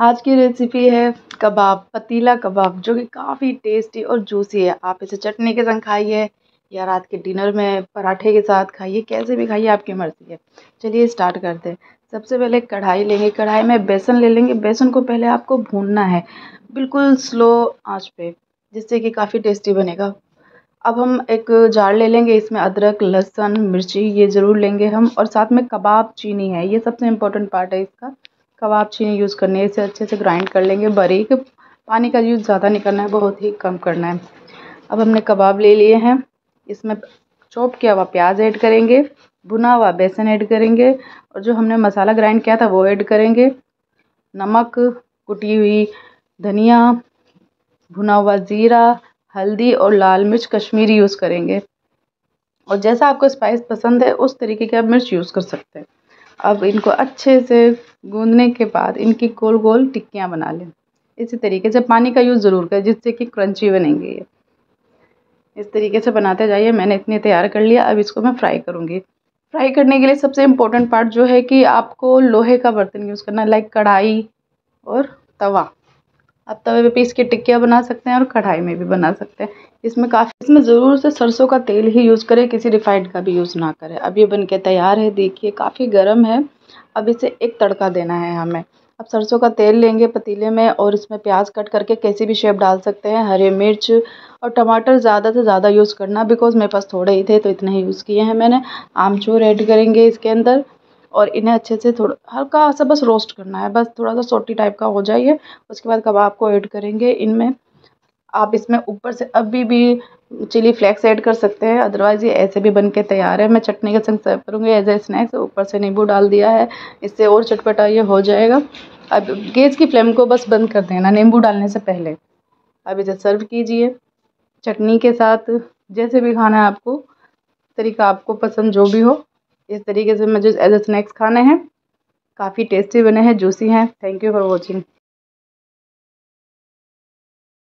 आज की रेसिपी है कबाब, पतीला कबाब, जो कि काफ़ी टेस्टी और जूसी है। आप इसे चटनी के संग खाइए या रात के डिनर में पराठे के साथ खाइए, कैसे भी खाइए, आपकी मर्ज़ी है। चलिए स्टार्ट करते हैं। सबसे पहले कढ़ाई लेंगे, कढ़ाई में बेसन ले लेंगे। बेसन को पहले आपको भूनना है बिल्कुल स्लो आंच पे, जिससे कि काफ़ी टेस्टी बनेगा। अब हम एक जार ले लेंगे, इसमें अदरक, लहसुन, मिर्ची ये ज़रूर लेंगे हम, और साथ में कबाब चीनी है, ये सबसे इम्पोर्टेंट पार्ट है इसका। कबाब चीनी यूज़ करनी है, इसे अच्छे से ग्राइंड कर लेंगे बारीक। पानी का यूज़ ज़्यादा नहीं करना है, बहुत ही कम करना है। अब हमने कबाब ले लिए हैं, इसमें चॉप किया हुआ प्याज ऐड करेंगे, भुना हुआ बेसन ऐड करेंगे, और जो हमने मसाला ग्राइंड किया था वो ऐड करेंगे। नमक, कुटी हुई धनिया, भुना हुआ ज़ीरा, हल्दी और लाल मिर्च कश्मीरी यूज़ करेंगे। और जैसा आपको स्पाइस पसंद है उस तरीके की आप मिर्च यूज़ कर सकते हैं। अब इनको अच्छे से गूँदने के बाद इनकी गोल गोल टिक्कियाँ बना लें। इसी तरीके से पानी का यूज़ ज़रूर करें, जिससे कि क्रंची बनेंगे ये। इस तरीके से बनाते जाइए। मैंने इतने तैयार कर लिया, अब इसको मैं फ्राई करूँगी। फ्राई करने के लिए सबसे इम्पोर्टेंट पार्ट जो है कि आपको लोहे का बर्तन यूज़ करना है, लाइक कढ़ाई और तवा। आप तवे पे पीस के टिक्कियाँ बना सकते हैं और कढ़ाई में भी बना सकते हैं। इसमें ज़रूर से सरसों का तेल ही यूज़ करें, किसी रिफाइंड का भी यूज़ ना करें। अब ये बन के तैयार है, देखिए काफ़ी गर्म है। अब इसे एक तड़का देना है हमें। अब सरसों का तेल लेंगे पतीले में, और इसमें प्याज कट करके कैसी भी शेप डाल सकते हैं, हरी मिर्च और टमाटर ज़्यादा से ज़्यादा यूज़ करना, बिकॉज़ मेरे पास थोड़े ही थे तो इतने ही यूज़ किए हैं मैंने। आमचूर ऐड करेंगे इसके अंदर, और इन्हें अच्छे से थोड़ा हल्का सा बस रोस्ट करना है, बस थोड़ा सा सोटी टाइप का हो जाए ये। उसके बाद कबाब को ऐड करेंगे इनमें। आप इसमें ऊपर से अभी भी चिली फ्लेक्स ऐड कर सकते हैं, अदरवाइज़ ये ऐसे भी बन के तैयार है। मैं चटनी के संग सर्व करूँगी एज ए स्नैक्स। ऊपर से नींबू डाल दिया है, इससे और चटपटा ये हो जाएगा। अब गैस की फ्लेम को बस बंद कर देना नींबू डालने से पहले। अब इसे सर्व कीजिए चटनी के साथ, जैसे भी खाना है आपको, तरीका आपको पसंद जो भी हो। इस तरीके से मुझे एज ए स्नैक्स खाने हैं। काफ़ी टेस्टी बने हैं, जूसी हैं। Thank you for watching.